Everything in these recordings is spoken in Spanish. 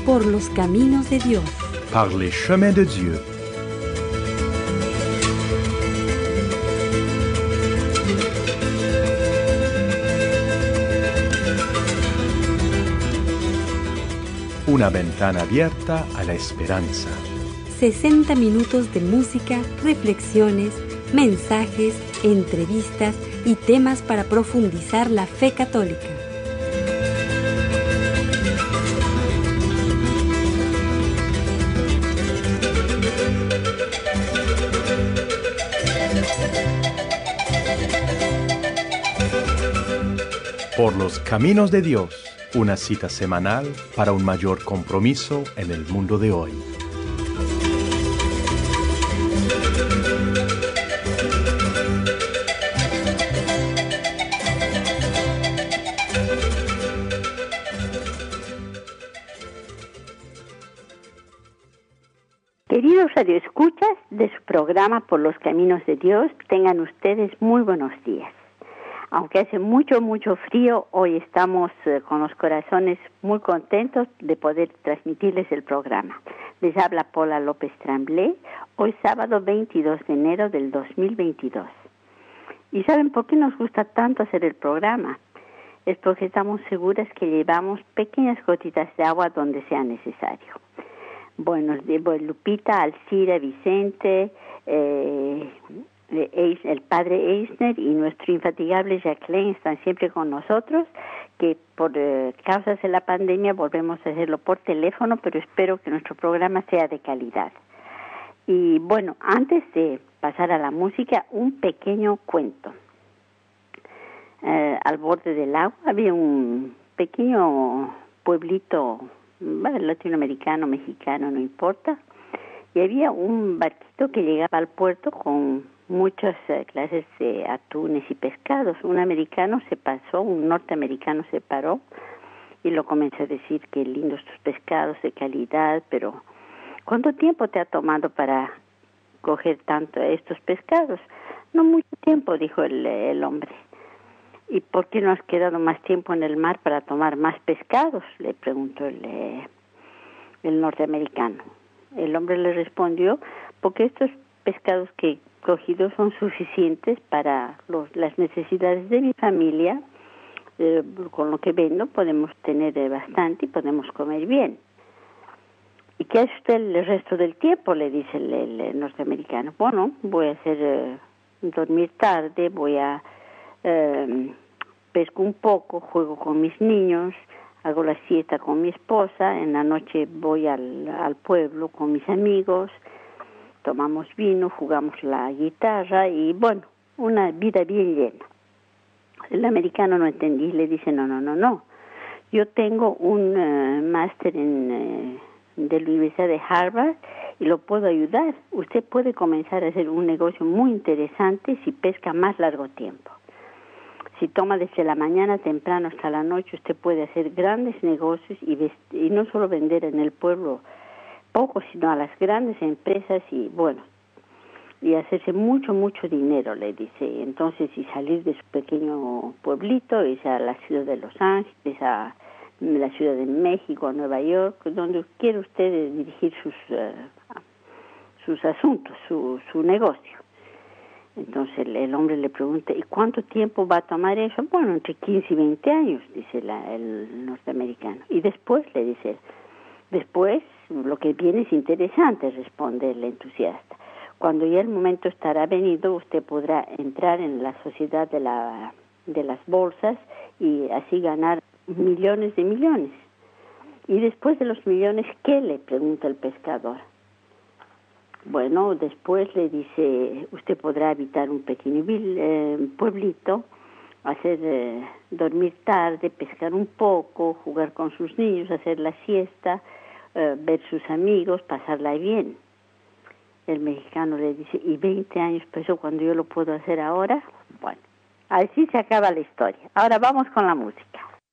Por los caminos de Dios. Par les chemins de Dieu. Una ventana abierta a la esperanza. 60 minutos de música, reflexiones, mensajes, entrevistas y temas para profundizar la fe católica. Por los caminos de Dios, una cita semanal para un mayor compromiso en el mundo de hoy. Queridos radioescuchas de su programa Por los Caminos de Dios, tengan ustedes muy buenos días. Aunque hace mucho frío, hoy estamos con los corazones muy contentos de poder transmitirles el programa. Les habla Paula López Tremblay, hoy sábado 22 de enero del 2022. ¿Y saben por qué nos gusta tanto hacer el programa? Es porque estamos seguras que llevamos pequeñas gotitas de agua donde sea necesario. Bueno, Lupita, Alcira, Vicente, el padre Eisner y nuestro infatigable Jacqueline están siempre con nosotros, que por causas de la pandemia volvemos a hacerlo por teléfono, pero espero que nuestro programa sea de calidad. Y bueno, antes de pasar a la música, un pequeño cuento. Al borde del agua había un pequeño pueblito, latinoamericano, mexicano, no importa, y había un barquito que llegaba al puerto con muchas clases de atunes y pescados. Un norteamericano se paró y lo comenzó a decir que lindos tus pescados de calidad, pero ¿cuánto tiempo te ha tomado para coger tanto estos pescados? No mucho tiempo, dijo el hombre. ¿Y por qué no has quedado más tiempo en el mar para tomar más pescados?, le preguntó el norteamericano. El hombre le respondió, porque estos pescados que he cogido son suficientes para las necesidades de mi familia. Con lo que vendo podemos tener bastante y podemos comer bien. ¿Y qué hace usted el resto del tiempo?, le dice el norteamericano. Bueno, voy a hacer dormir tarde, voy a pesco un poco, juego con mis niños, hago la siesta con mi esposa, en la noche voy al pueblo con mis amigos, tomamos vino, jugamos la guitarra y bueno, una vida bien llena. El americano no entendí, le dice, no. Yo tengo un máster de la Universidad de Harvard y lo puedo ayudar. Usted puede comenzar a hacer un negocio muy interesante si pesca más largo tiempo. Si toma desde la mañana temprano hasta la noche, usted puede hacer grandes negocios y no solo vender en el pueblo poco, sino a las grandes empresas y bueno, y hacerse mucho dinero, le dice. Entonces, y salir de su pequeño pueblito, irse a la ciudad de Los Ángeles, a la Ciudad de México, a Nueva York, donde quiera usted dirigir sus asuntos, su negocio. Entonces el hombre le pregunta, ¿y cuánto tiempo va a tomar eso? Bueno, entre 15 y 20 años, dice el norteamericano. Y después, le dice, después lo que viene es interesante, responde el entusiasta. Cuando ya el momento estará venido, usted podrá entrar en la sociedad de las bolsas y así ganar millones de millones. Y después de los millones, ¿qué?, le pregunta el pescador. Bueno, después le dice, usted podrá habitar un pequeño pueblito, hacer dormir tarde, pescar un poco, jugar con sus niños, hacer la siesta, ver sus amigos, pasarla bien. El mexicano le dice, ¿y 20 años pasó cuando yo lo puedo hacer ahora? Bueno, así se acaba la historia. Ahora vamos con la música.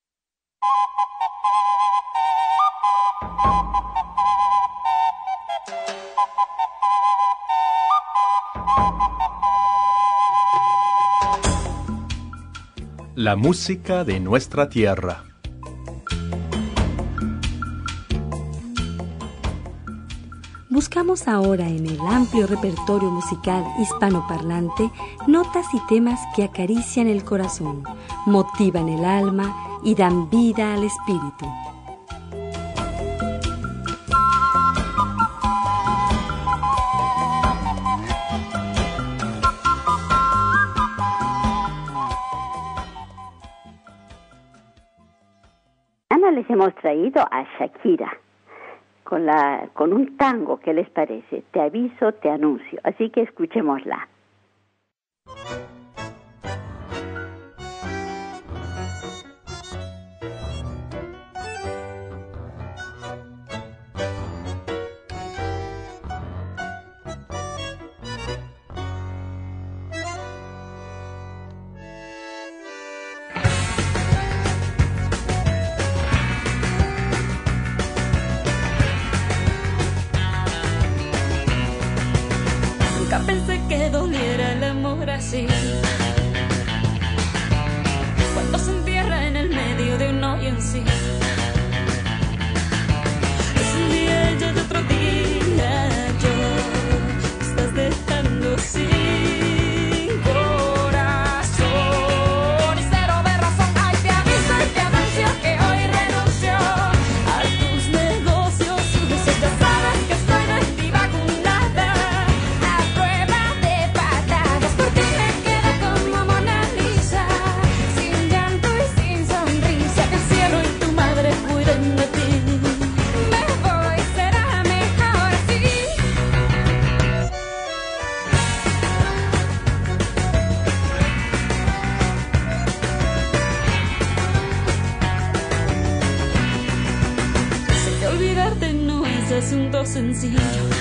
La música de nuestra tierra. Buscamos ahora en el amplio repertorio musical hispanoparlante notas y temas que acarician el corazón, motivan el alma y dan vida al espíritu. Les hemos traído a Shakira con un tango. ¿Qué les parece? Te aviso, te anuncio. Así que escuchémosla. Pensé que doliera el amor así, cuando se entierra en el medio de un hoyo en sí. Es un día y otro día yo me estás dejando sin corazón y cero de razón. Ay, te aviso y te anuncio que hoy renuncio a tus negocios sucios. Ya sabes que estoy de ti vacunada. Asunto sencillo,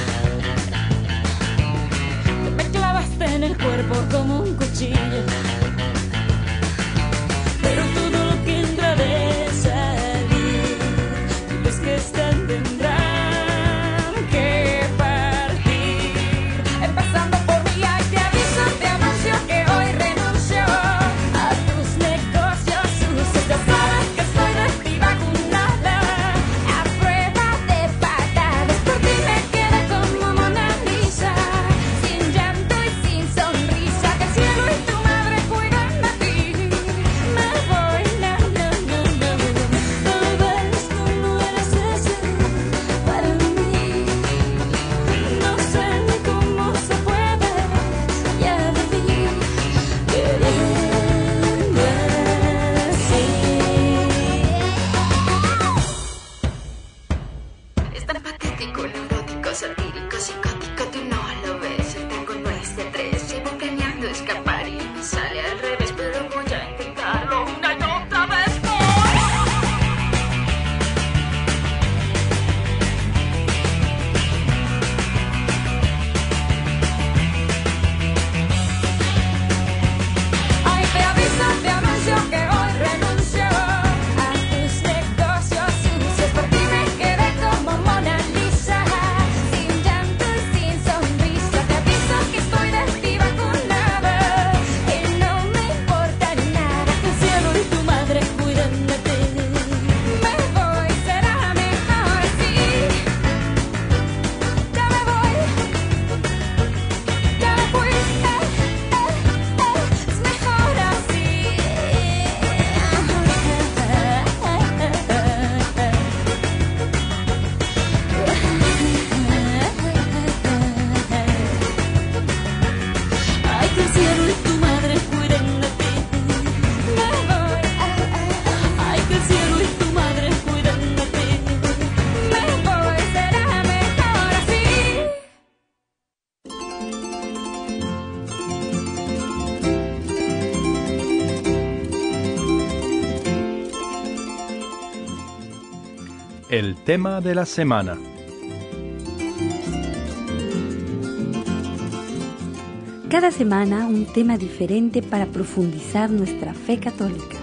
me clavaste en el cuerpo como un cuchillo, pero todo lo que entra de salir, los que están tendrán que partir, empezando por mí. Ay, te aviso, te anuncio que hoy renuncio a tus negocios sucios. Ya sabes que estoy de ti vacunada. Satírico, psicótico, tú no lo ves. El tango no es de tres. Llevo planeando escapar y me sale al revés, pero voy a intentarlo una y otra vez. Ay, te aviso, te anuncio que hoy renuncio a tus negocios sucios. Por ti me quedé como Mona Lisa. El tema de la semana. Cada semana un tema diferente para profundizar nuestra fe católica.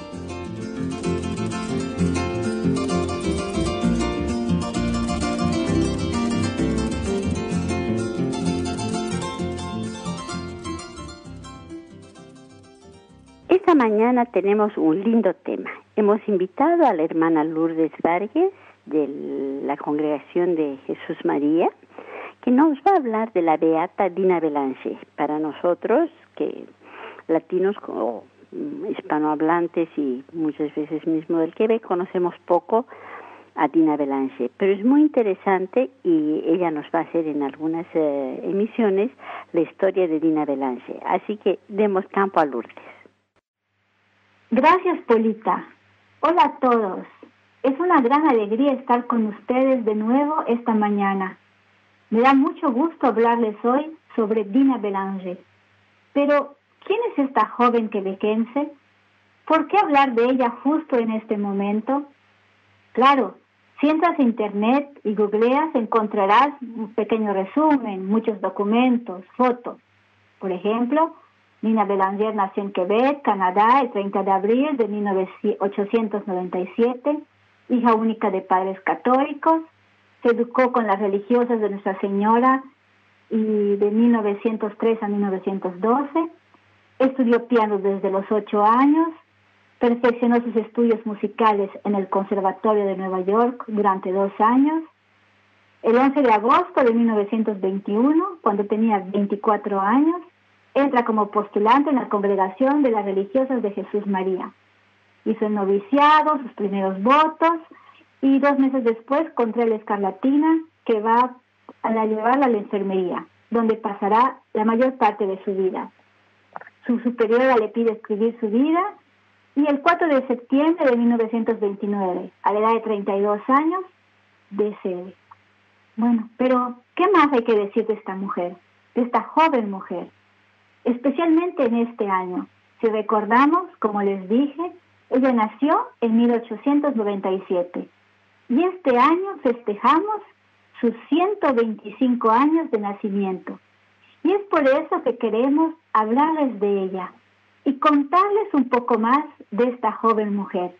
Esta mañana tenemos un lindo tema. Hemos invitado a la hermana Lourdes Vargas de la Congregación de Jesús María que nos va a hablar de la beata Dina Belanger. Para nosotros, que latinos o hispanohablantes y muchas veces mismo del Quebec, conocemos poco a Dina Belanger, pero es muy interesante y ella nos va a hacer en algunas emisiones la historia de Dina Belanger. Así que demos campo a Lourdes. Gracias, Polita. Hola a todos. Es una gran alegría estar con ustedes de nuevo esta mañana. Me da mucho gusto hablarles hoy sobre Dina Belanger. Pero, ¿quién es esta joven quebequense? ¿Por qué hablar de ella justo en este momento? Claro, si entras a internet y googleas, encontrarás un pequeño resumen, muchos documentos, fotos. Por ejemplo, Dina Belanger nació en Quebec, Canadá, el 30 de abril de 1897, hija única de padres católicos. Se educó con las religiosas de Nuestra Señora y de 1903 a 1912. Estudió piano desde los 8 años. Perfeccionó sus estudios musicales en el Conservatorio de Nueva York durante 2 años. El 11 de agosto de 1921, cuando tenía 24 años, entra como postulante en la Congregación de las Religiosas de Jesús María. Hizo el noviciado, sus primeros votos, y 2 meses después contrae la escarlatina, que va a llevarla a la enfermería, donde pasará la mayor parte de su vida. Su superiora le pide escribir su vida, y el 4 de septiembre de 1929, a la edad de 32 años, decede. Bueno, pero ¿qué más hay que decir de esta mujer, de esta joven mujer? Especialmente en este año. Si recordamos, como les dije, ella nació en 1897 y este año festejamos sus 125 años de nacimiento. Y es por eso que queremos hablarles de ella y contarles un poco más de esta joven mujer.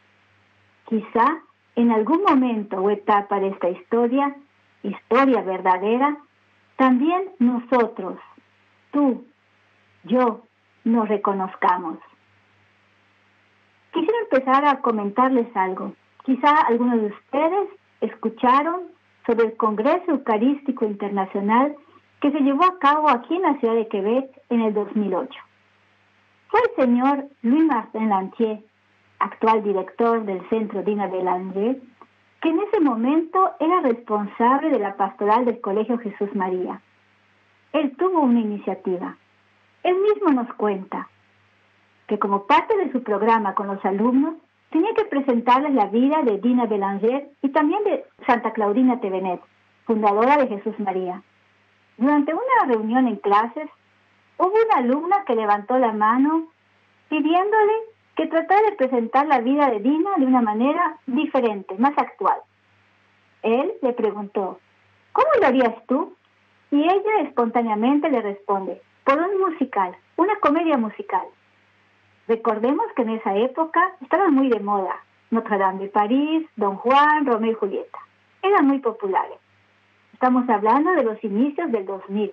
Quizá en algún momento o etapa de esta historia verdadera, también nosotros, tú, yo, nos reconozcamos. Quisiera empezar a comentarles algo. Quizá algunos de ustedes escucharon sobre el Congreso Eucarístico Internacional que se llevó a cabo aquí en la ciudad de Quebec en el 2008. Fue el señor Louis-Martin Lantier, actual director del Centro Dina Belanger, que en ese momento era responsable de la pastoral del Colegio Jesús María. Él tuvo una iniciativa. Él mismo nos cuenta que como parte de su programa con los alumnos, tenía que presentarles la vida de Dina Belanger y también de Santa Claudina Thévenet, fundadora de Jesús María. Durante una reunión en clases, hubo una alumna que levantó la mano pidiéndole que tratara de presentar la vida de Dina de una manera diferente, más actual. Él le preguntó, ¿cómo lo harías tú? Y ella espontáneamente le responde, por un musical, una comedia musical. Recordemos que en esa época estaban muy de moda Notre Dame de París, Don Juan, Romeo y Julieta. Eran muy populares. Estamos hablando de los inicios del 2000.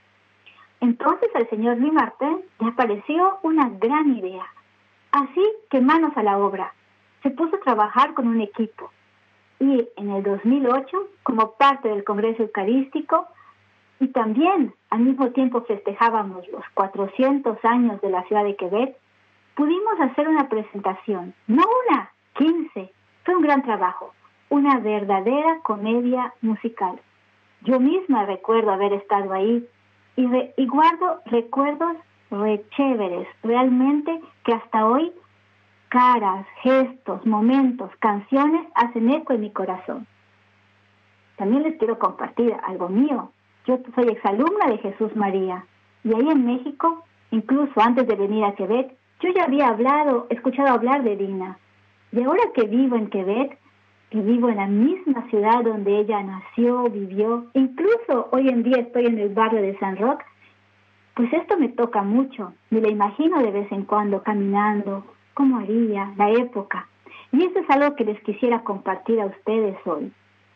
Entonces al señor Louis-Martin le apareció una gran idea. Así que manos a la obra. Se puso a trabajar con un equipo. Y en el 2008, como parte del Congreso Eucarístico, y también al mismo tiempo festejábamos los 400 años de la ciudad de Quebec, pudimos hacer una presentación, no una, 15. Fue un gran trabajo, una verdadera comedia musical. Yo misma recuerdo haber estado ahí y guardo recuerdos chéveres, realmente que hasta hoy caras, gestos, momentos, canciones hacen eco en mi corazón. También les quiero compartir algo mío. Yo soy exalumna de Jesús María y ahí en México, incluso antes de venir a Quebec, yo ya había escuchado hablar de Dina. Y ahora que vivo en Quebec, que vivo en la misma ciudad donde ella nació, vivió, incluso hoy en día estoy en el barrio de San Roque, pues esto me toca mucho. Me la imagino de vez en cuando caminando, cómo haría, la época. Y eso es algo que les quisiera compartir a ustedes hoy.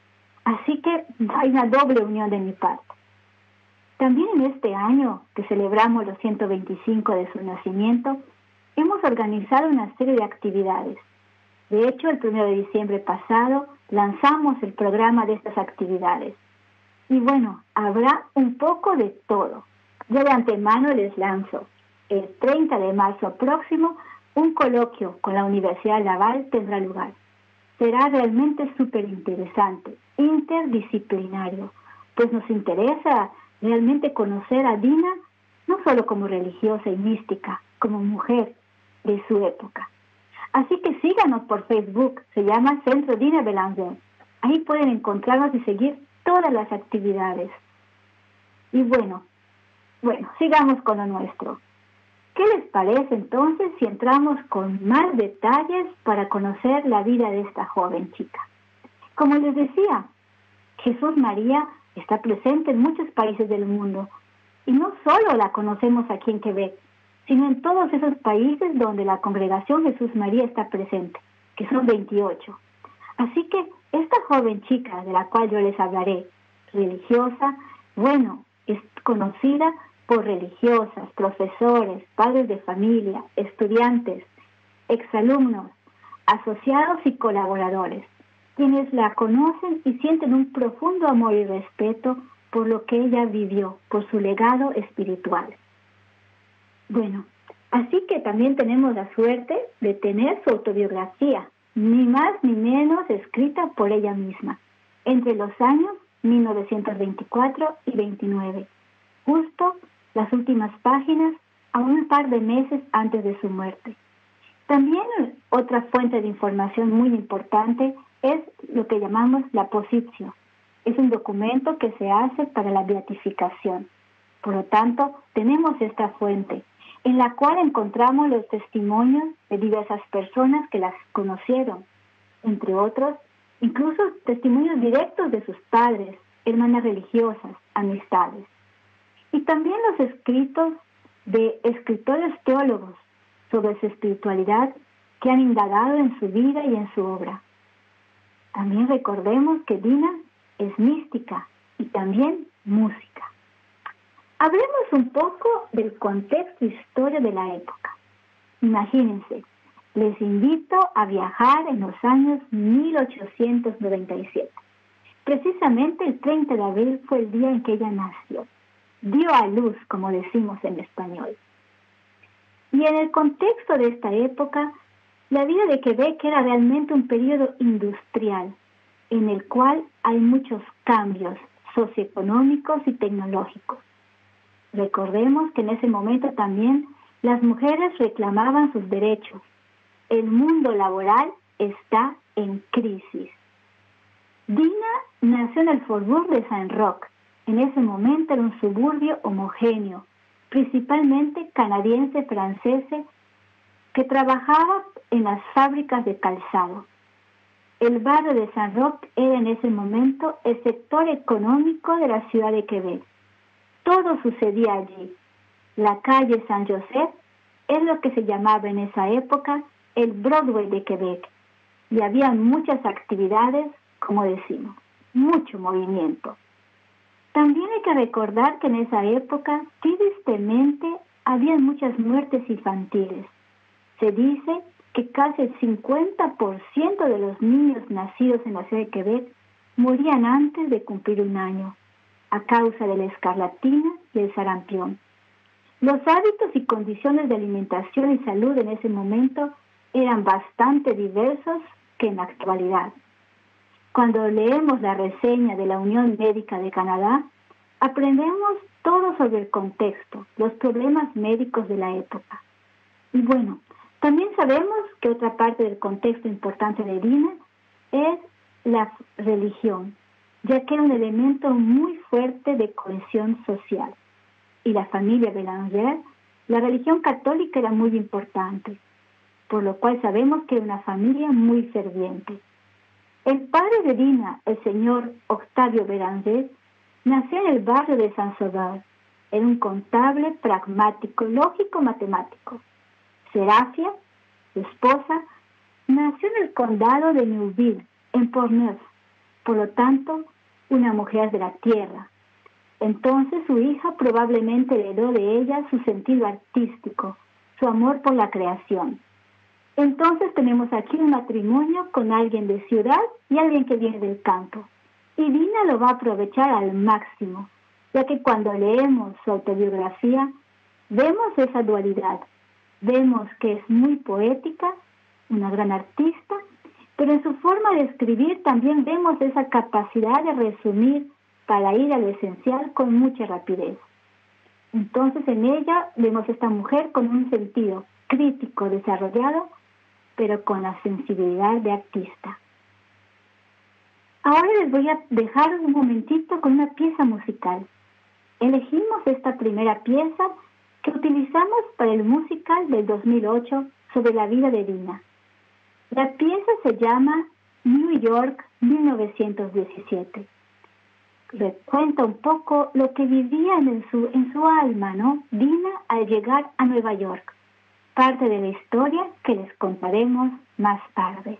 Así que hay una doble unión de mi parte. También en este año que celebramos los 125 de su nacimiento, hemos organizado una serie de actividades. De hecho, el 1 de diciembre pasado lanzamos el programa de estas actividades. Y bueno, habrá un poco de todo. Yo de antemano les lanzo. El 30 de marzo próximo, un coloquio con la Universidad Laval tendrá lugar. Será realmente súper interesante, interdisciplinario, pues nos interesa realmente conocer a Dina, no solo como religiosa y mística, como mujer de su época. Así que síganos por Facebook, se llama Centro Dina Belanger. Ahí pueden encontrarnos y seguir todas las actividades. Y bueno, sigamos con lo nuestro. ¿Qué les parece entonces si entramos con más detalles para conocer la vida de esta joven chica? Como les decía, Jesús María está presente en muchos países del mundo y no solo la conocemos aquí en Quebec, sino en todos esos países donde la congregación Jesús María está presente, que son 28. Así que esta joven chica de la cual yo les hablaré, religiosa, es conocida por religiosas, profesores, padres de familia, estudiantes, exalumnos, asociados y colaboradores, quienes la conocen y sienten un profundo amor y respeto por lo que ella vivió, por su legado espiritual. Bueno, así que también tenemos la suerte de tener su autobiografía, ni más ni menos escrita por ella misma, entre los años 1924 y 29, justo las últimas páginas a un par de meses antes de su muerte. También otra fuente de información muy importante es lo que llamamos la positio. Es un documento que se hace para la beatificación. Por lo tanto, tenemos esta fuente, en la cual encontramos los testimonios de diversas personas que las conocieron, entre otros, incluso testimonios directos de sus padres, hermanas religiosas, amistades. Y también los escritos de escritores teólogos sobre su espiritualidad que han indagado en su vida y en su obra. También recordemos que Dina es mística y también música. Hablemos un poco del contexto e historia de la época. Imagínense, les invito a viajar en los años 1897. Precisamente el 30 de abril fue el día en que ella nació. Dio a luz, como decimos en español. Y en el contexto de esta época, la vida de Quebec era realmente un periodo industrial, en el cual hay muchos cambios socioeconómicos y tecnológicos. Recordemos que en ese momento también las mujeres reclamaban sus derechos. El mundo laboral está en crisis. Dina nació en el Faubourg de Saint-Roch. En ese momento era un suburbio homogéneo, principalmente canadiense-francés, que trabajaba en las fábricas de calzado. El barrio de Saint-Roch era en ese momento el sector económico de la ciudad de Quebec. Todo sucedía allí. La calle Saint-Joseph es lo que se llamaba en esa época el Broadway de Quebec. Y había muchas actividades, como decimos, mucho movimiento. También hay que recordar que en esa época, tristemente, había muchas muertes infantiles. Se dice que casi el 50% de los niños nacidos en la ciudad de Quebec morían antes de cumplir un año, a causa de la escarlatina y el sarampión. Los hábitos y condiciones de alimentación y salud en ese momento eran bastante diversos que en la actualidad. Cuando leemos la reseña de la Unión Médica de Canadá, aprendemos todo sobre el contexto, los problemas médicos de la época. Y bueno, también sabemos que otra parte del contexto importante de Dina es la religión, ya que era un elemento muy fuerte de cohesión social. Y la familia Belanger, la religión católica era muy importante, por lo cual sabemos que era una familia muy ferviente. El padre de Dina, el señor Octavio Belanger, nació en el barrio de Saint-Sauveur. Era un contable pragmático, lógico, matemático. Serafia, su esposa, nació en el condado de Neuville, en Portneuf, por lo tanto, una mujer de la tierra. Entonces su hija probablemente heredó de ella su sentido artístico, su amor por la creación. Entonces tenemos aquí un matrimonio con alguien de ciudad y alguien que viene del campo. Y Dina lo va a aprovechar al máximo, ya que cuando leemos su autobiografía, vemos esa dualidad. Vemos que es muy poética, una gran artista, pero en su forma de escribir también vemos esa capacidad de resumir para ir a lo esencial con mucha rapidez. Entonces en ella vemos a esta mujer con un sentido crítico desarrollado, pero con la sensibilidad de artista. Ahora les voy a dejar un momentito con una pieza musical. Elegimos esta primera pieza que utilizamos para el musical del 2008 sobre la vida de Dina. La pieza se llama New York 1917. Cuenta un poco lo que vivía en su alma, ¿no? Dina al llegar a Nueva York. Parte de la historia que les contaremos más tarde.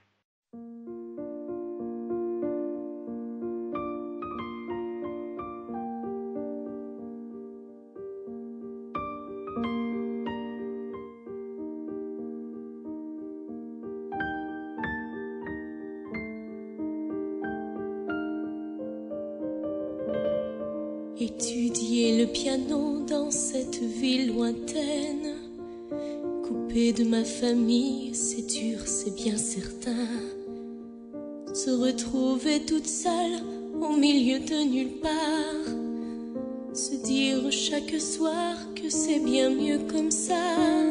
Étudier le piano dans cette ville lointaine, coupé de ma famille, c'est dur, c'est bien certain. Se retrouver toute seule au milieu de nulle part, se dire chaque soir que c'est bien mieux comme ça.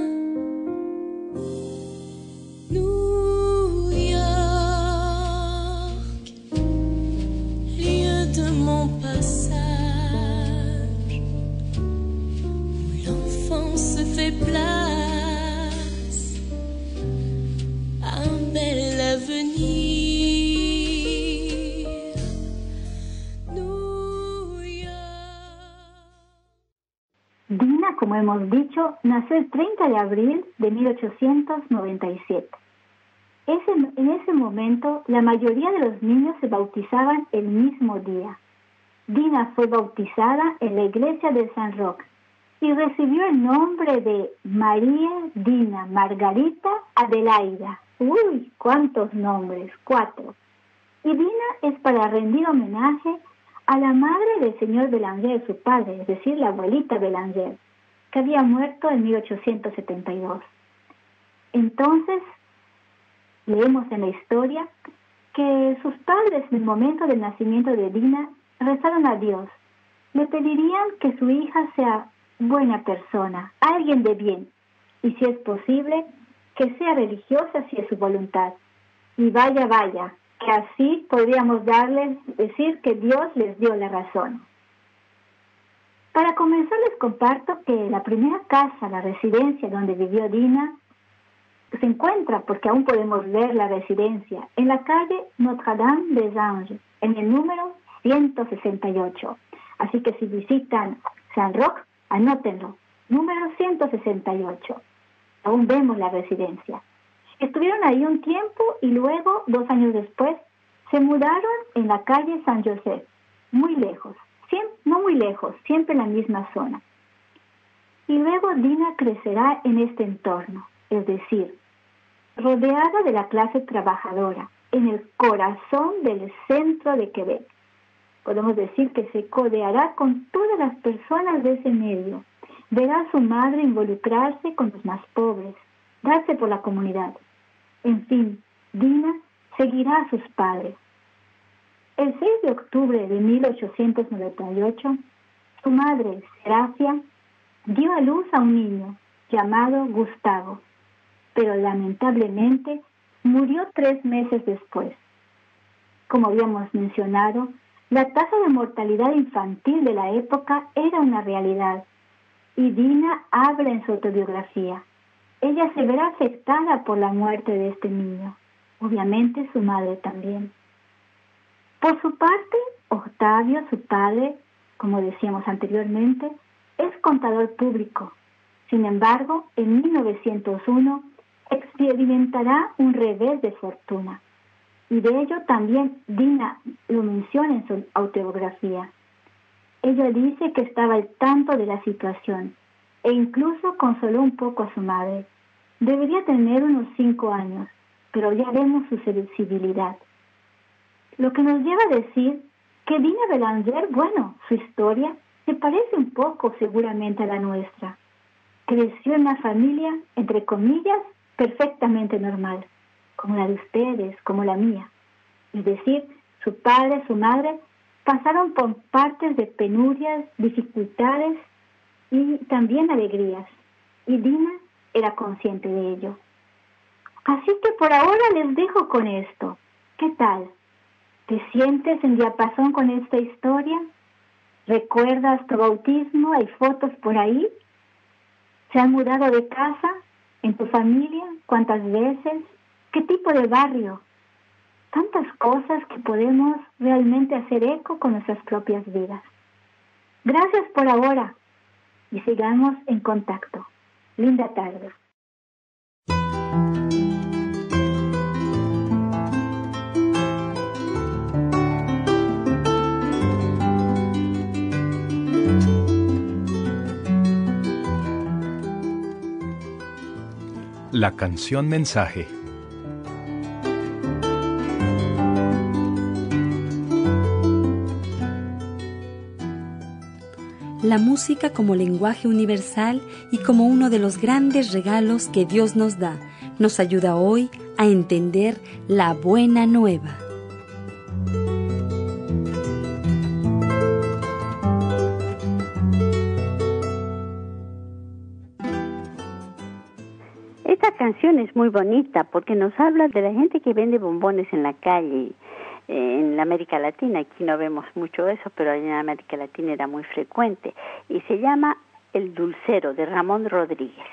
New York, lieu de mon passage, fait place à un bel avenir. New York. Dina, como hemos dicho, nació el 30 de abril de 1897. En ese momento, la mayoría de los niños se bautizaban el mismo día. Dina fue bautizada en la iglesia de San Roque y recibió el nombre de María Dina Margarita Adelaida. ¡Uy! ¡Cuántos nombres! 4. Y Dina es para rendir homenaje a la madre del señor Bélanger, su padre, es decir, la abuelita Bélanger, que había muerto en 1872. Entonces, leemos en la historia que sus padres en el momento del nacimiento de Dina rezaron a Dios. Le pedirían que su hija sea buena persona, alguien de bien, y si es posible, que sea religiosa si es su voluntad. Y vaya, que así podríamos decir que Dios les dio la razón. Para comenzar les comparto que la primera casa, la residencia donde vivió Dina, se encuentra, porque aún podemos ver la residencia, en la calle Notre-Dame des Anges, en el número 168. Así que si visitan San Roque, anótenlo, número 168. Aún vemos la residencia. Estuvieron ahí un tiempo y luego, 2 años después, se mudaron en la calle San José, muy lejos, no muy lejos, siempre en la misma zona. Y luego Dina crecerá en este entorno, es decir, rodeada de la clase trabajadora, en el corazón del centro de Quebec. Podemos decir que se codeará con todas las personas de ese medio. Verá a su madre involucrarse con los más pobres, darse por la comunidad. En fin, Dina seguirá a sus padres. El 6 de octubre de 1898, su madre, Serafia, dio a luz a un niño llamado Gustavo, pero lamentablemente murió 3 meses después. Como habíamos mencionado, la tasa de mortalidad infantil de la época era una realidad, y Dina habla en su autobiografía. Ella se verá afectada por la muerte de este niño, obviamente su madre también. Por su parte, Octavio, su padre, como decíamos anteriormente, es contador público. Sin embargo, en 1901 experimentará un revés de fortuna. Y de ello también Dina lo menciona en su autobiografía. Ella dice que estaba al tanto de la situación e incluso consoló un poco a su madre. Debería tener unos 5 años, pero ya vemos su sensibilidad. Lo que nos lleva a decir que Dina Belanger, bueno, su historia se parece un poco seguramente a la nuestra. Creció en una familia, entre comillas, perfectamente normal, como la de ustedes, como la mía. Es decir, su padre, su madre, pasaron por partes de penurias, dificultades y también alegrías. Y Dina era consciente de ello. Así que por ahora les dejo con esto. ¿Qué tal? ¿Te sientes en diapasón con esta historia? ¿Recuerdas tu bautismo? ¿Hay fotos por ahí? ¿Se han mudado de casa? ¿En tu familia? ¿Cuántas veces? ¿Qué tipo de barrio? Tantas cosas que podemos realmente hacer eco con nuestras propias vidas. Gracias por ahora y sigamos en contacto. Linda tarde. La canción mensaje. La música como lenguaje universal y como uno de los grandes regalos que Dios nos da, nos ayuda hoy a entender la buena nueva. Esta canción es muy bonita porque nos habla de la gente que vende bombones en la calle. En la América Latina, aquí no vemos mucho eso, pero en América Latina era muy frecuente. Y se llama El Dulcero, de Ramón Rodríguez.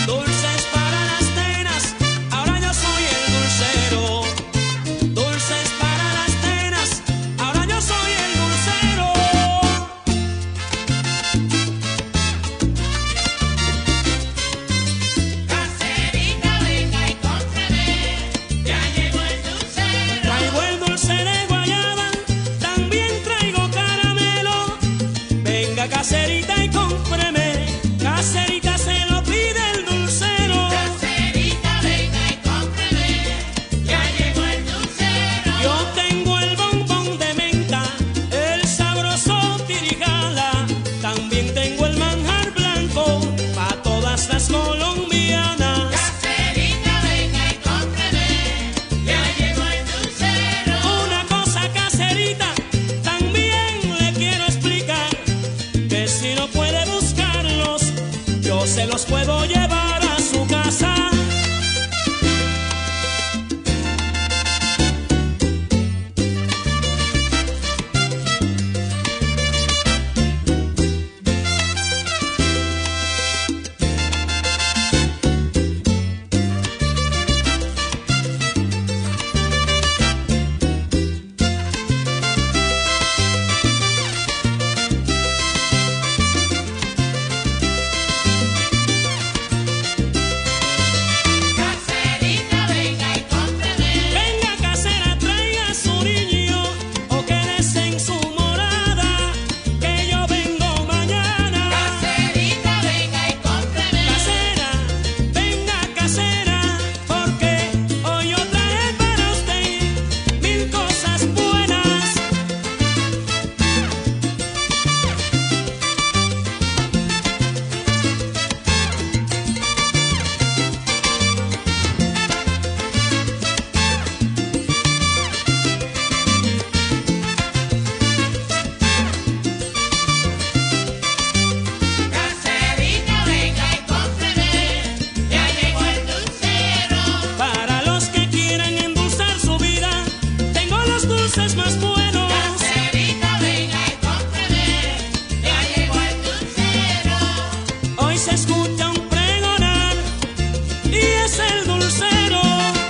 Dulces más buenos. Caserito, venga y cómprame, ya llegó el dulcero. Hoy se escucha un pregonar y es el dulcero.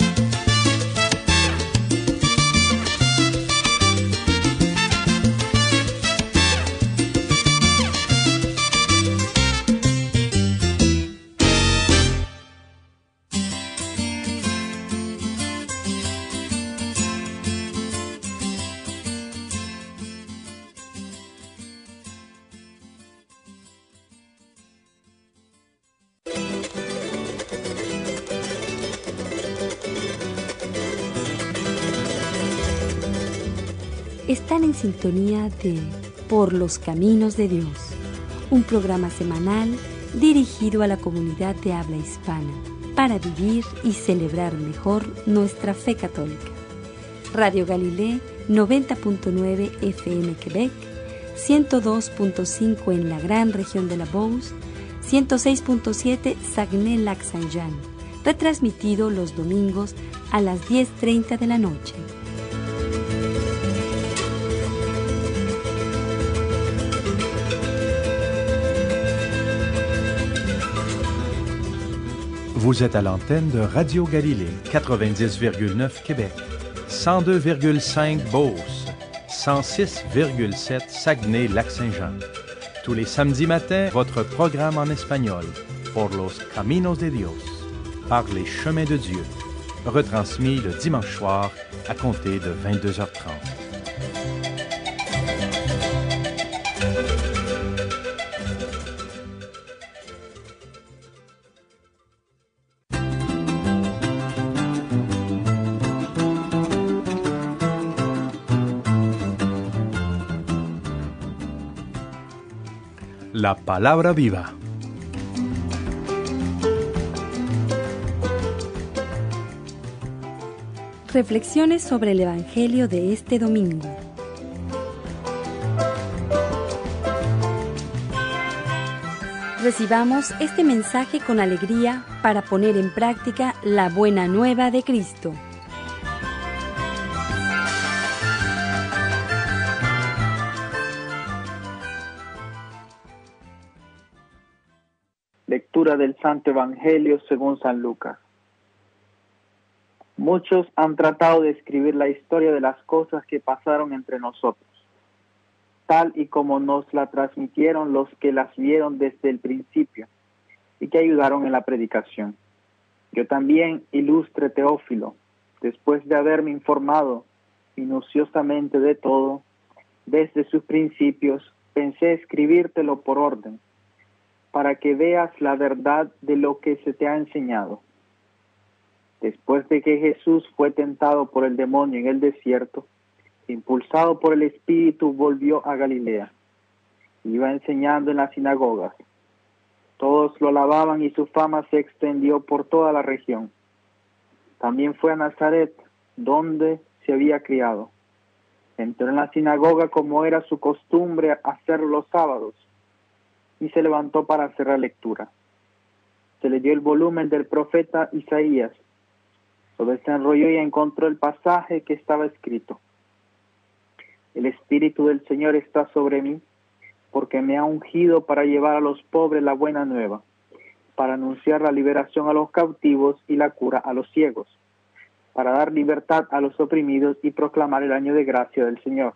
Están en sintonía de Por los Caminos de Dios, un programa semanal dirigido a la comunidad de habla hispana para vivir y celebrar mejor nuestra fe católica. Radio Galilée 90.9 FM Quebec, 102.5 en la gran región de la Beauce, 106.7 Saguenay-Lac-Saint-Jean, retransmitido los domingos a las 10:30 de la noche. Vous êtes à l'antenne de Radio Galilée, 90,9 Québec, 102,5 Beauce, 106,7 Saguenay-Lac-Saint-Jean. Tous les samedis matins, votre programme en espagnol, Por los Caminos de Dios, par les chemins de Dieu, retransmis le dimanche soir à compter de 22h30. La palabra viva. Reflexiones sobre el Evangelio de este domingo. Recibamos este mensaje con alegría para poner en práctica la buena nueva de Cristo. Lectura del Santo Evangelio según San Lucas. Muchos han tratado de escribir la historia de las cosas que pasaron entre nosotros, tal y como nos la transmitieron los que las vieron desde el principio y que ayudaron en la predicación. Yo también, ilustre Teófilo, después de haberme informado minuciosamente de todo, desde sus principios, pensé escribírtelo por orden, para que veas la verdad de lo que se te ha enseñado. Después de que Jesús fue tentado por el demonio en el desierto, impulsado por el Espíritu, volvió a Galilea. Iba enseñando en las sinagogas. Todos lo alababan y su fama se extendió por toda la región. También fue a Nazaret, donde se había criado. Entró en la sinagoga como era su costumbre hacer los sábados, y se levantó para hacer la lectura. Se leyó el volumen del profeta Isaías. Lo desenrolló y encontró el pasaje que estaba escrito: El Espíritu del Señor está sobre mí, porque me ha ungido para llevar a los pobres la buena nueva, para anunciar la liberación a los cautivos y la cura a los ciegos, para dar libertad a los oprimidos y proclamar el año de gracia del Señor.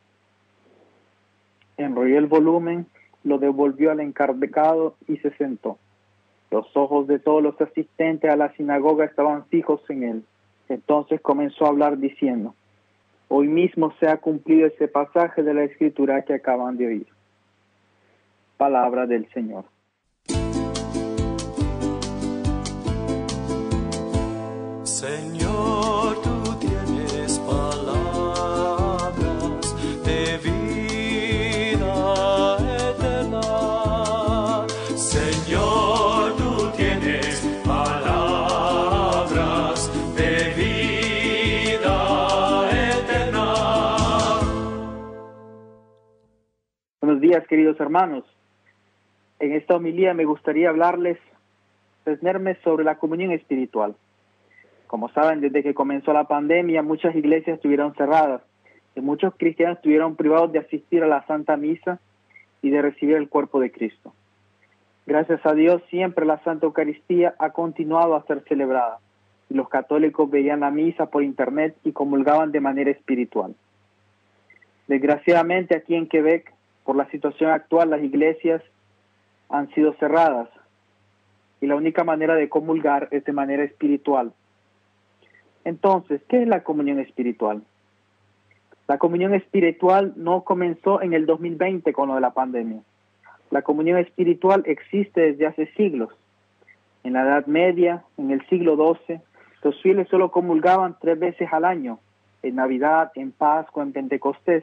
Enrolló el volumen, lo devolvió al encargado y se sentó. Los ojos de todos los asistentes a la sinagoga estaban fijos en él. Entonces comenzó a hablar diciendo: Hoy mismo se ha cumplido ese pasaje de la Escritura que acaban de oír. Palabra del Señor. Señor, tú tienes palabras de vida eterna. Señor, tú tienes palabras de vida eterna. Buenos días, queridos hermanos. En esta homilía me gustaría hablarles, detenerme sobre la comunión espiritual. Como saben, desde que comenzó la pandemia, muchas iglesias estuvieron cerradas que muchos cristianos estuvieron privados de asistir a la Santa Misa y de recibir el cuerpo de Cristo. Gracias a Dios, siempre la Santa Eucaristía ha continuado a ser celebrada, y los católicos veían la misa por internet y comulgaban de manera espiritual. Desgraciadamente, aquí en Quebec, por la situación actual, las iglesias han sido cerradas, y la única manera de comulgar es de manera espiritual. Entonces, ¿qué es la comunión espiritual? La comunión espiritual no comenzó en el 2020 con lo de la pandemia. La comunión espiritual existe desde hace siglos. En la Edad Media, en el siglo XII, los fieles solo comulgaban 3 veces al año, en Navidad, en Pascua, en Pentecostés,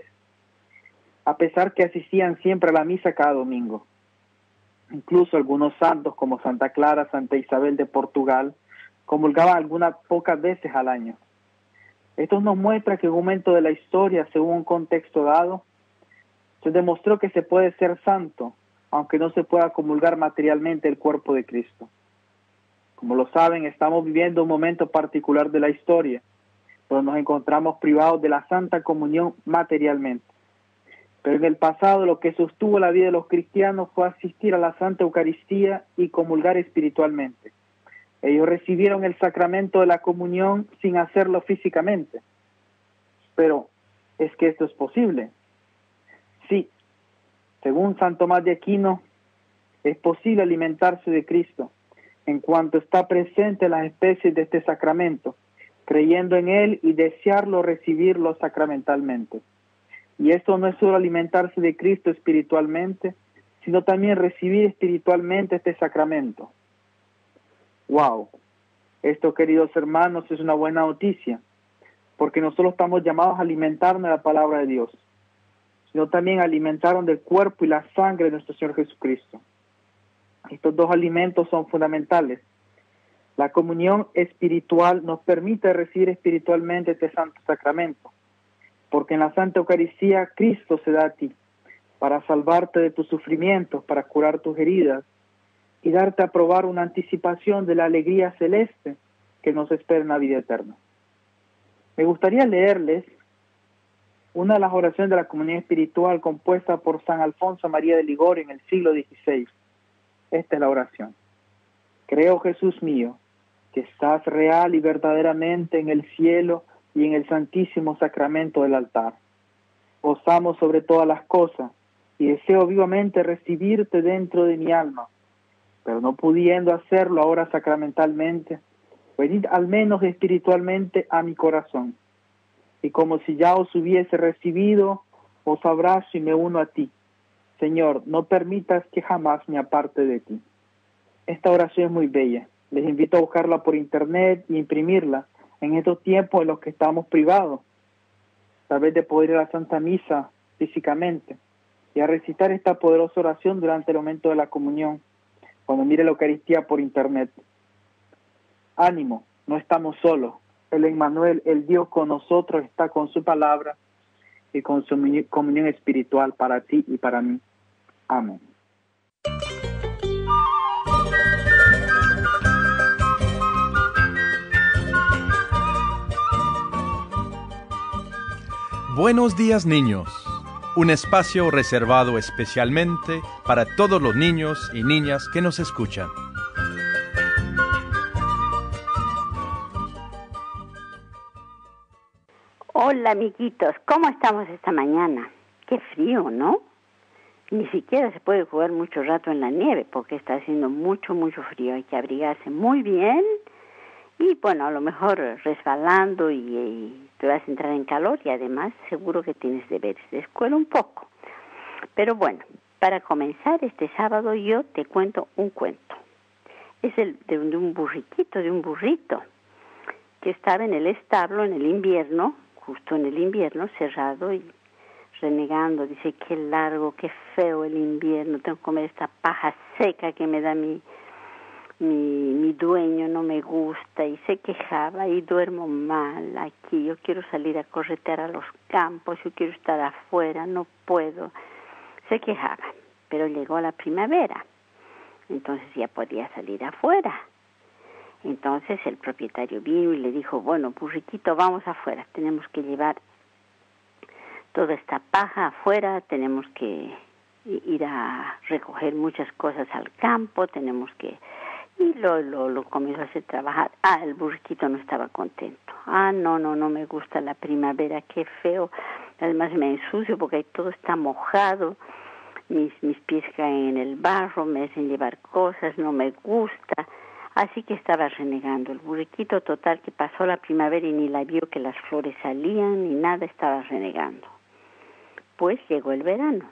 a pesar que asistían siempre a la misa cada domingo. Incluso algunos santos como Santa Clara, Santa Isabel de Portugal, comulgaban algunas pocas veces al año. Esto nos muestra que en un momento de la historia, según un contexto dado, se demostró que se puede ser santo, aunque no se pueda comulgar materialmente el cuerpo de Cristo. Como lo saben, estamos viviendo un momento particular de la historia, donde nos encontramos privados de la Santa Comunión materialmente. Pero en el pasado lo que sostuvo la vida de los cristianos fue asistir a la Santa Eucaristía y comulgar espiritualmente. Ellos recibieron el sacramento de la comunión sin hacerlo físicamente. Pero, ¿es que esto es posible? Sí. Según San Tomás de Aquino, es posible alimentarse de Cristo en cuanto está presente en las especies de este sacramento, creyendo en él y desearlo recibirlo sacramentalmente. Y esto no es solo alimentarse de Cristo espiritualmente, sino también recibir espiritualmente este sacramento. ¡Wow! Esto, queridos hermanos, es una buena noticia, porque no solo estamos llamados a alimentarnos de la palabra de Dios, sino también a alimentarnos del cuerpo y la sangre de nuestro Señor Jesucristo. Estos dos alimentos son fundamentales. La comunión espiritual nos permite recibir espiritualmente este santo sacramento, porque en la Santa Eucaristía Cristo se da a ti, para salvarte de tus sufrimientos, para curar tus heridas, y darte a probar una anticipación de la alegría celeste que nos espera en la vida eterna. Me gustaría leerles una de las oraciones de la comunión espiritual compuesta por San Alfonso María de Ligorio en el siglo XVI. Esta es la oración. Creo, Jesús mío, que estás real y verdaderamente en el cielo y en el santísimo sacramento del altar. Os amo sobre todas las cosas y deseo vivamente recibirte dentro de mi alma, pero no pudiendo hacerlo ahora sacramentalmente, venid al menos espiritualmente a mi corazón, y como si ya os hubiese recibido, os abrazo y me uno a ti. Señor, no permitas que jamás me aparte de ti. Esta oración es muy bella. Les invito a buscarla por internet y imprimirla en estos tiempos en los que estamos privados, tal vez de poder ir a la Santa Misa físicamente, y a recitar esta poderosa oración durante el momento de la comunión, cuando mire la Eucaristía por internet. Ánimo, no estamos solos. El Emmanuel, el Dios con nosotros, está con su palabra y con su comunión espiritual para ti y para mí. Amén. Buenos días, niños. Un espacio reservado especialmente para todos los niños y niñas que nos escuchan. Hola, amiguitos, ¿cómo estamos esta mañana? Qué frío, ¿no? Ni siquiera se puede jugar mucho rato en la nieve porque está haciendo mucho frío. Hay que abrigarse muy bien y, bueno, a lo mejor resbalando y te vas a entrar en calor y además seguro que tienes deberes de escuela un poco. Pero bueno, para comenzar este sábado yo te cuento un cuento. Es el de un burrito que estaba en el establo en el invierno, justo en el invierno, cerrado y renegando. Dice, qué largo, qué feo el invierno, tengo que comer esta paja seca que me da mi dueño, no me gusta. Y se quejaba, y duermo mal aquí, yo quiero salir a corretear a los campos, yo quiero estar afuera, no puedo. Se quejaba, pero llegó la primavera, entonces ya podía salir afuera. Entonces el propietario vino y le dijo, bueno, burriquito, vamos afuera, tenemos que llevar toda esta paja afuera, tenemos que ir a recoger muchas cosas al campo, tenemos que... Y lo comenzó a hacer trabajar. El burriquito no estaba contento. No me gusta la primavera, qué feo. Además me ensucio porque ahí todo está mojado. Mis pies caen en el barro, me hacen llevar cosas, no me gusta. Así que estaba renegando. El burriquito, total, que pasó la primavera y ni la vio que las flores salían ni nada, estaba renegando. Pues llegó el verano.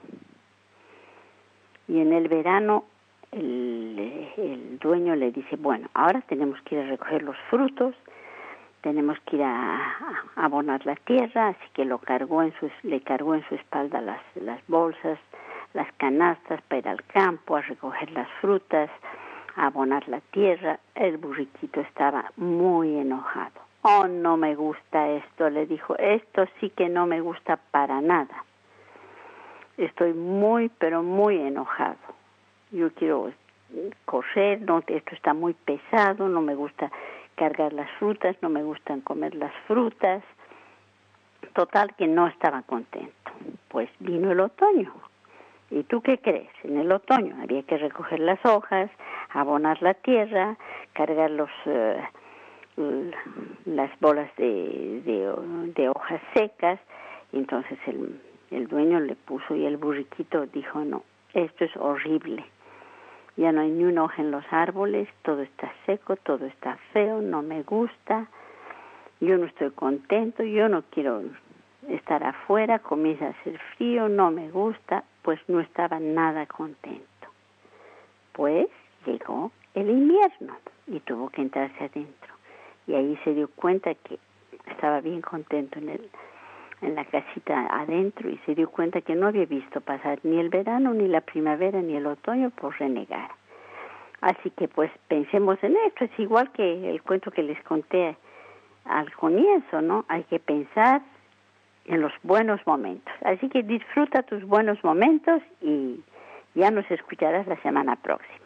Y en el verano el dueño le dice, bueno, ahora tenemos que ir a recoger los frutos, tenemos que ir a abonar la tierra, así que le cargó en su espalda las bolsas, las canastas para ir al campo, a recoger las frutas, a abonar la tierra. El burriquito estaba muy enojado. No me gusta esto, le dijo, esto sí que no me gusta para nada. Estoy muy, pero muy enojado. Yo quiero correr, esto está muy pesado, no me gusta cargar las frutas, no me gustan comer las frutas. Total, que no estaba contento. Pues vino el otoño. ¿Y tú qué crees? En el otoño había que recoger las hojas, abonar la tierra, cargar las bolas de hojas secas. Y entonces el dueño le puso y el burriquito dijo, no, esto es horrible. Ya no hay ni una hoja en los árboles, todo está seco, todo está feo, no me gusta, yo no estoy contento, yo no quiero estar afuera, comienza a hacer frío, no me gusta, pues no estaba nada contento. Pues llegó el invierno y tuvo que entrarse adentro. Y ahí se dio cuenta que estaba bien contento en la casita adentro y se dio cuenta que no había visto pasar ni el verano, ni la primavera, ni el otoño por renegar. Así que pues pensemos en esto, es igual que el cuento que les conté al comienzo, ¿no? Hay que pensar en los buenos momentos. Así que disfruta tus buenos momentos y ya nos escucharás la semana próxima.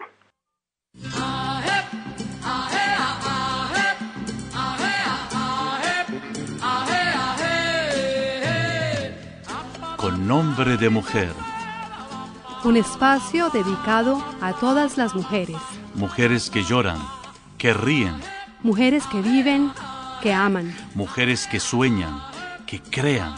Con nombre de mujer. Un espacio dedicado a todas las mujeres. Mujeres que lloran, que ríen. Mujeres que viven, que aman. Mujeres que sueñan, que crean.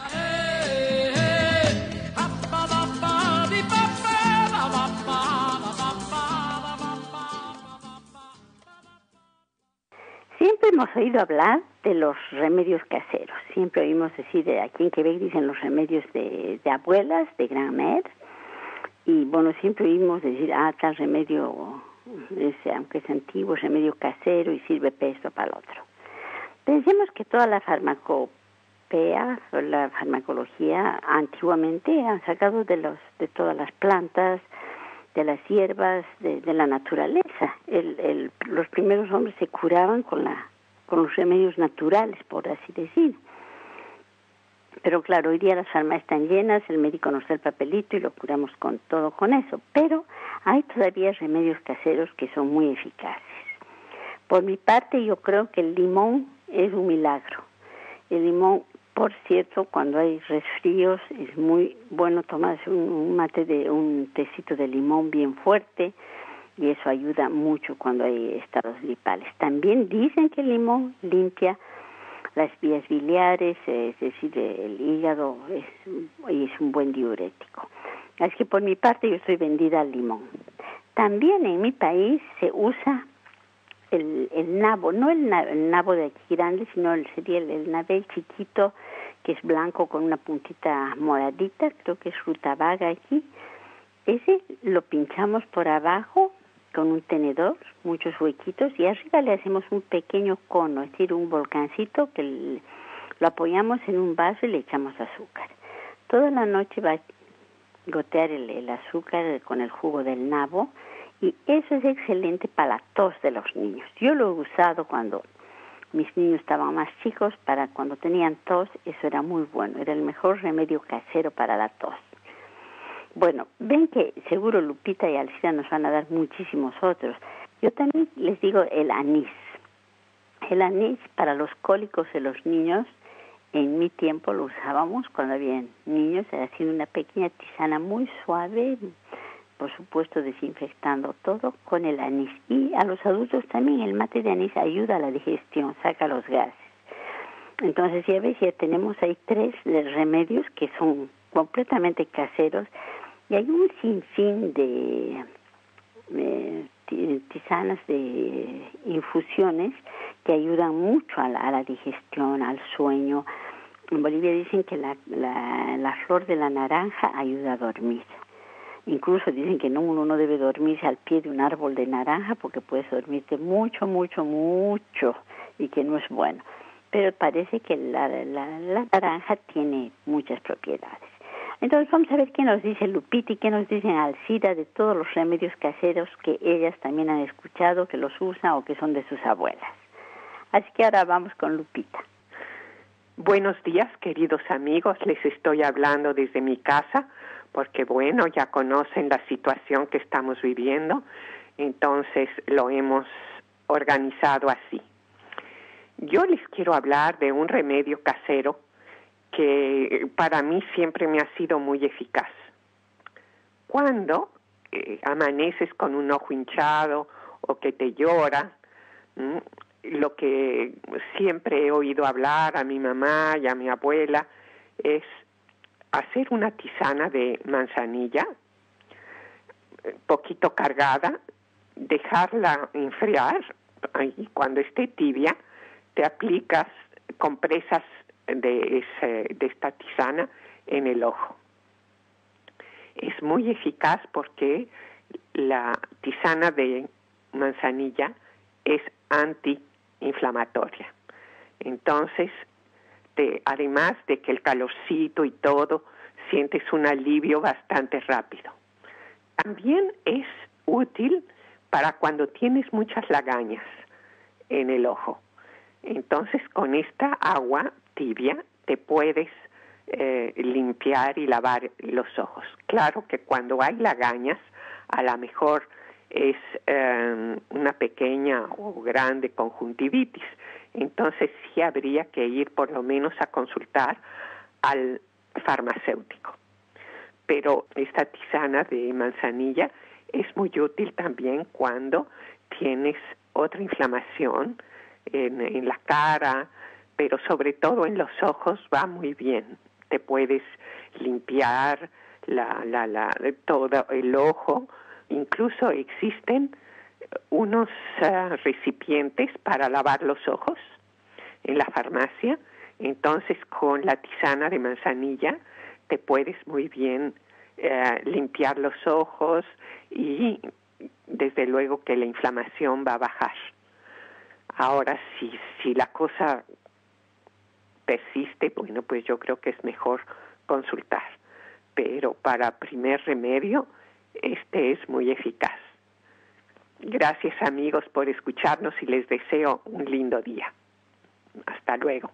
Siempre hemos oído hablar de los remedios caseros. Siempre oímos decir, aquí en Quebec dicen los remedios de abuelas, de grand-mère. Y bueno, siempre oímos decir, tal remedio, aunque es antiguo, es remedio casero y sirve para esto, para lo otro. Pensemos que toda la farmacopea, o la farmacología, antiguamente han sacado de todas las plantas, de las hierbas, de la naturaleza. Los primeros hombres se curaban con los remedios naturales, por así decir. Pero claro, hoy día las farmacias están llenas, el médico nos da el papelito y lo curamos con eso. Pero hay todavía remedios caseros que son muy eficaces. Por mi parte, yo creo que el limón es un milagro. El limón, por cierto, cuando hay resfríos, es muy bueno tomarse un tecito de limón bien fuerte y eso ayuda mucho cuando hay estados gripales. También dicen que el limón limpia las vías biliares, es decir, el hígado es un buen diurético. Así que por mi parte yo estoy vendida al limón. También en mi país se usa el nabo, no el nabo de aquí grande, sino sería el nabel chiquito que es blanco con una puntita moradita, creo que es rutabaga aquí. Ese lo pinchamos por abajo con un tenedor, muchos huequitos, y arriba le hacemos un pequeño cono, es decir, un volcancito que lo apoyamos en un vaso y le echamos azúcar. Toda la noche va a gotear el azúcar con el jugo del nabo y eso es excelente para la tos de los niños. Yo lo he usado cuando mis niños estaban más chicos, para cuando tenían tos, eso era muy bueno, era el mejor remedio casero para la tos. Bueno, ven que seguro Lupita y Alcira nos van a dar muchísimos otros. Yo también les digo el anís. El anís para los cólicos de los niños En mi tiempo lo usábamos cuando había niños, haciendo una pequeña tisana muy suave, por supuesto desinfectando todo con el anís. Y a los adultos también el mate de anís ayuda a la digestión, saca los gases. Entonces ya ves, ya tenemos ahí 3 remedios que son completamente caseros y hay un sinfín de tisanas, de infusiones que ayudan mucho a la digestión, al sueño. En Bolivia dicen que la flor de la naranja ayuda a dormir. Incluso dicen que uno no debe dormirse al pie de un árbol de naranja porque puedes dormirte mucho y que no es bueno. Pero parece que la naranja tiene muchas propiedades. Entonces vamos a ver qué nos dice Lupita y qué nos dicen Alcida de todos los remedios caseros que ellas también han escuchado, que los usan o que son de sus abuelas. Así que ahora vamos con Lupita. Buenos días, queridos amigos. Les estoy hablando desde mi casa porque, bueno, ya conocen la situación que estamos viviendo, entonces lo hemos organizado así. Yo les quiero hablar de un remedio casero que para mí siempre me ha sido muy eficaz. Cuando amaneces con un ojo hinchado o que te llora, lo que siempre he oído hablar a mi mamá y a mi abuela es hacer una tisana de manzanilla, poquito cargada, dejarla enfriar y cuando esté tibia te aplicas compresas de esta tisana en el ojo. Es muy eficaz porque la tisana de manzanilla es antiinflamatoria. Entonces, además de que el calorcito y todo, sientes un alivio bastante rápido. También es útil para cuando tienes muchas lagañas en el ojo. Entonces, con esta agua tibia te puedes limpiar y lavar los ojos. Claro que cuando hay lagañas, a lo mejor es una pequeña o grande conjuntivitis. Entonces sí habría que ir por lo menos a consultar al farmacéutico. Pero esta tisana de manzanilla es muy útil también cuando tienes otra inflamación en la cara, pero sobre todo en los ojos va muy bien. Te puedes limpiar todo el ojo. Incluso existen unos recipientes para lavar los ojos en la farmacia. Entonces, con la tisana de manzanilla te puedes muy bien limpiar los ojos y desde luego que la inflamación va a bajar. Ahora, si la cosa persiste, bueno, pues yo creo que es mejor consultar. Pero para primer remedio, este es muy eficaz. Gracias, amigos, por escucharnos y les deseo un lindo día. Hasta luego.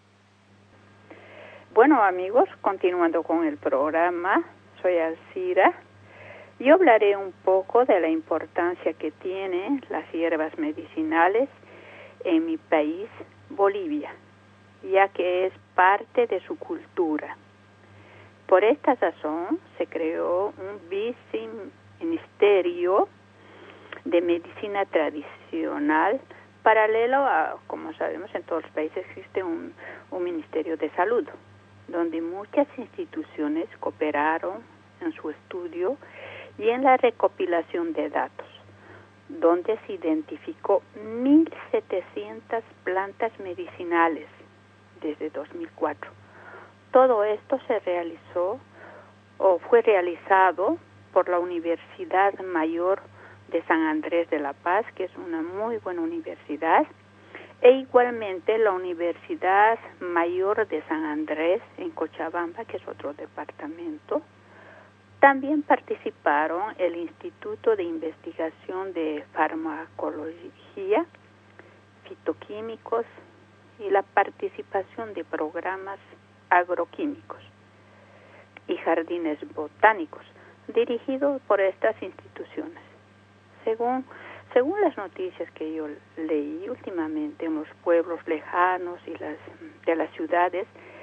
Bueno, amigos, continuando con el programa, soy Alcira. Yo hablaré un poco de la importancia que tienen las hierbas medicinales en mi país, Bolivia, ya que es parte de su cultura. Por esta razón se creó un viceministerio de medicina tradicional paralelo a, como sabemos, en todos los países existe un ministerio de salud, donde muchas instituciones cooperaron en su estudio y en la recopilación de datos, donde se identificó 1.700 plantas medicinales desde 2004. Todo esto se realizó o fue realizado por la Universidad Mayor de San Andrés de La Paz, que es una muy buena universidad, e igualmente la Universidad Mayor de San Andrés en Cochabamba, que es otro departamento. También participaron el Instituto de Investigación de Farmacología, Fitoquímicos y la participación de programas agroquímicos y jardines botánicos dirigidos por estas instituciones. Según las noticias que yo leí últimamente en los pueblos lejanos y de las ciudades,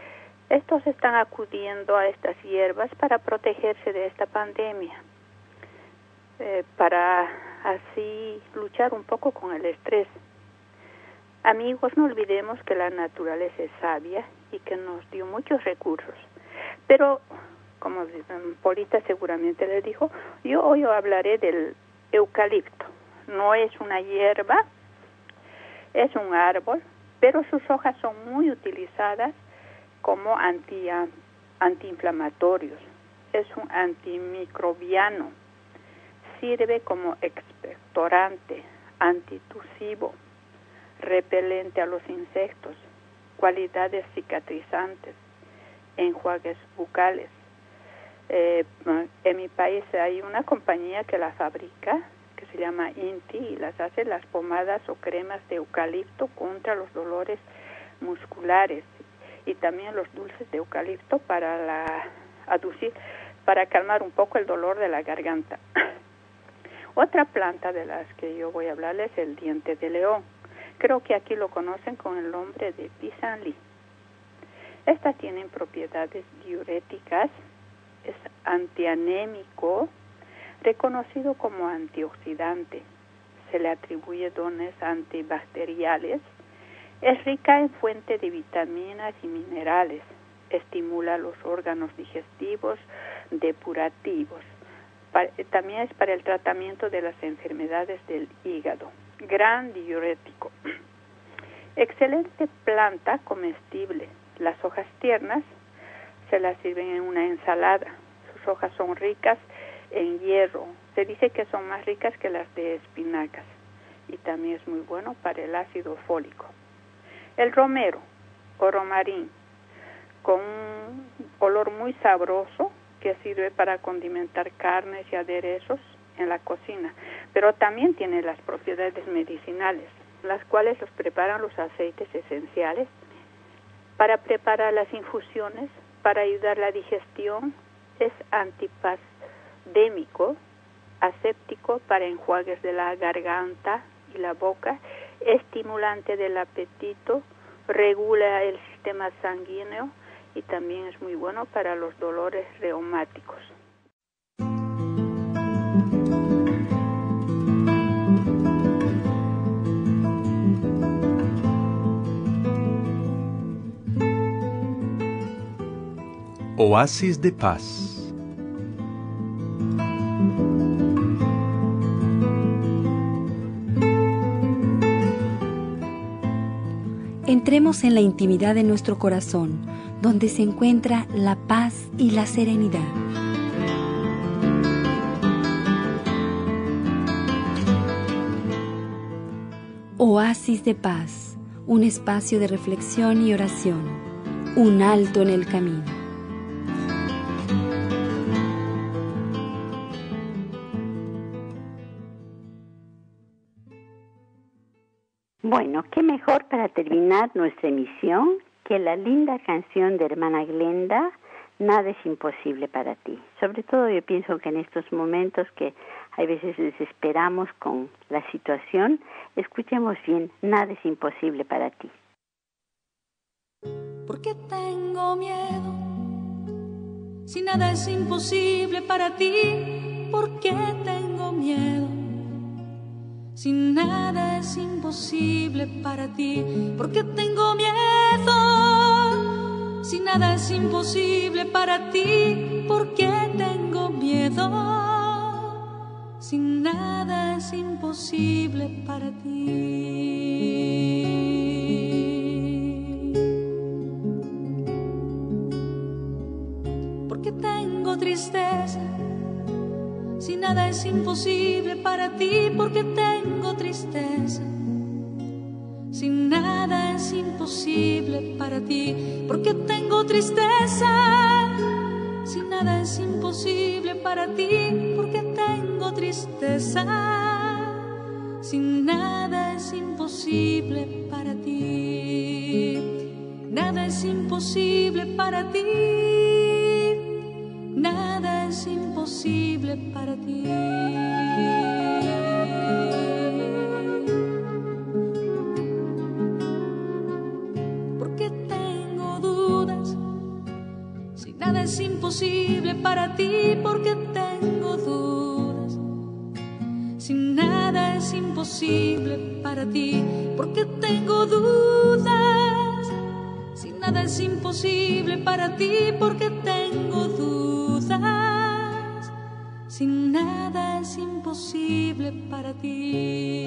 Estos están acudiendo a estas hierbas para protegerse de esta pandemia, para así luchar un poco con el estrés. Amigos, no olvidemos que la naturaleza es sabia y que nos dio muchos recursos. Pero, como Polita seguramente les dijo, yo hoy hablaré del eucalipto. No es una hierba, es un árbol, pero sus hojas son muy utilizadas como antiinflamatorios. Es un antimicrobiano. Sirve como expectorante, antitusivo, repelente a los insectos, cualidades cicatrizantes, enjuagues bucales. En mi país hay una compañía que la fabrica, que se llama Inti, y las hace las pomadas o cremas de eucalipto contra los dolores musculares y también los dulces de eucalipto para calmar un poco el dolor de la garganta. Otra planta de las que yo voy a hablarles es el diente de león. Creo que aquí lo conocen con el nombre de pissenlit. Estas tienen propiedades diuréticas, es antianémico, reconocido como antioxidante. Se le atribuye dones antibacteriales. Es rica en fuente de vitaminas y minerales. Estimula los órganos digestivos, depurativos. También es para el tratamiento de las enfermedades del hígado. Gran diurético. Excelente planta comestible. Las hojas tiernas se las sirven en una ensalada. Sus hojas son ricas en hierro. Se dice que son más ricas que las de espinacas. Y también es muy bueno para el ácido fólico. El romero o romarín, con un olor muy sabroso, que sirve para condimentar carnes y aderezos en la cocina, pero también tiene las propiedades medicinales, las cuales los preparan los aceites esenciales para preparar las infusiones, para ayudar la digestión. Es antipandémico, aséptico para enjuagues de la garganta y la boca, estimulante del apetito, regula el sistema sanguíneo y también es muy bueno para los dolores reumáticos. Oasis de paz. Entremos en la intimidad de nuestro corazón, donde se encuentra la paz y la serenidad. Oasis de paz, un espacio de reflexión y oración, un alto en el camino. Bueno, qué mejor para terminar nuestra emisión que la linda canción de hermana Glenda, Nada es imposible para ti. Sobre todo yo pienso que en estos momentos que hay veces desesperamos con la situación, escuchemos bien, Nada es imposible para ti. ¿Por qué tengo miedo? Si nada es imposible para ti, ¿por qué tengo miedo? Si nada es imposible para ti, ¿por qué tengo miedo? Si nada es imposible para ti, ¿por qué tengo miedo? Si nada es imposible para ti. ¿Por qué tengo tristeza? Si nada es imposible para ti, ¿por qué tengo tristeza? Si nada es imposible para ti, ¿por qué tengo tristeza? Si nada es imposible para ti, ¿por qué tengo tristeza? Si nada es imposible para ti, nada es imposible para ti. Nada es imposible para ti. ¿Por qué tengo dudas? Nada es imposible para ti porque tengo dudas. Si nada es imposible para ti porque tengo dudas. Si nada es imposible para ti porque tengo dudas. Si nada es imposible para ti.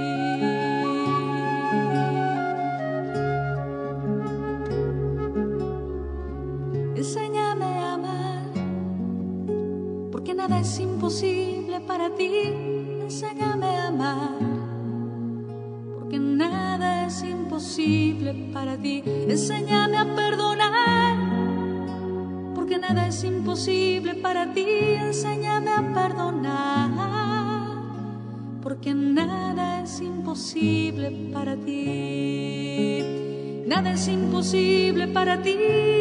Enséñame a amar, porque nada es imposible para ti. Enséñame a amar, porque nada es imposible para ti. Enséñame a perdonar, porque nada es imposible para ti. Enséñame a perdonar, porque nada es imposible para ti. Nada es imposible para ti.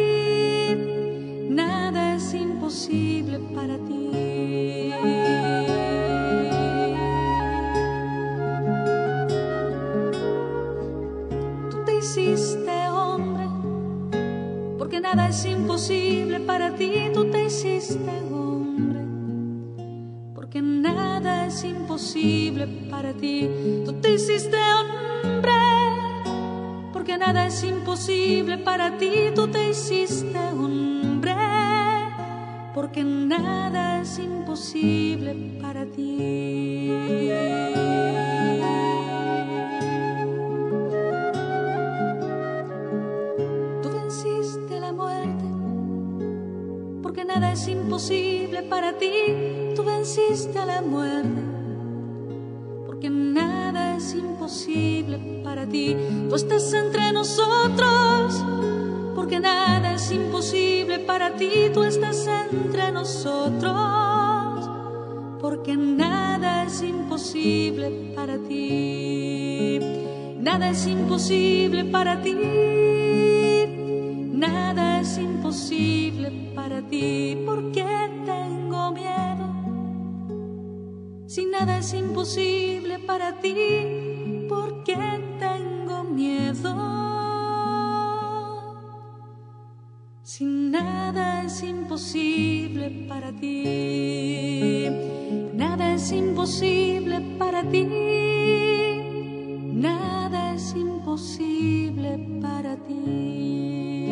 Nada es imposible para ti. Tú te hiciste hombre, porque nada es imposible para ti. Tú te hiciste hombre, porque nada es imposible para ti. Tú te hiciste hombre, porque nada es imposible para ti. Tú te hiciste hombre, porque nada es imposible para ti. Tú venciste la muerte, porque nada es imposible para ti. Tú venciste a la muerte, porque nada es imposible para ti. Tú estás entre nosotros, porque nada es imposible para ti. Tú estás entre nosotros, porque nada es imposible para ti. Nada es imposible para ti. Nada es imposible para ti. ¿Por qué tengo miedo? Si nada es imposible para ti, ¿por qué tengo miedo? Si nada es imposible para ti, nada es imposible para ti, nada es imposible para ti.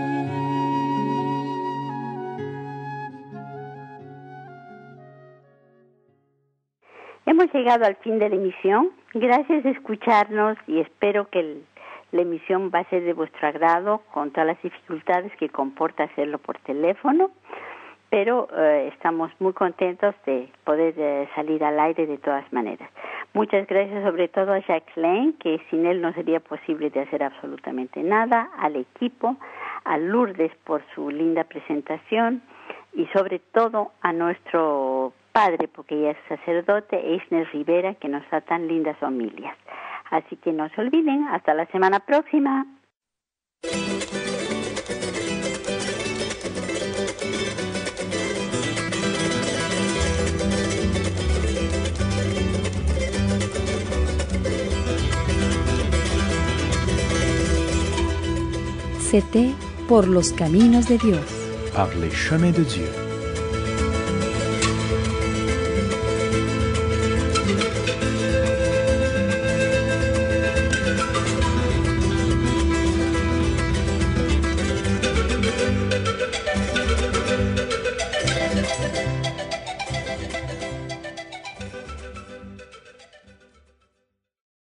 Hemos llegado al fin de la emisión. Gracias por escucharnos y espero que la emisión va a ser de vuestro agrado con todas las dificultades que comporta hacerlo por teléfono, pero estamos muy contentos de poder salir al aire de todas maneras. Muchas gracias sobre todo a Jacques Lane, que sin él no sería posible de hacer absolutamente nada, al equipo, a Lourdes por su linda presentación y sobre todo a nuestro padre, porque ella es sacerdote, Eisner Rivera, que nos da tan lindas homilias. Así que no se olviden, hasta la semana próxima. C'était Por los caminos de Dios. Par les chemins de Dieu.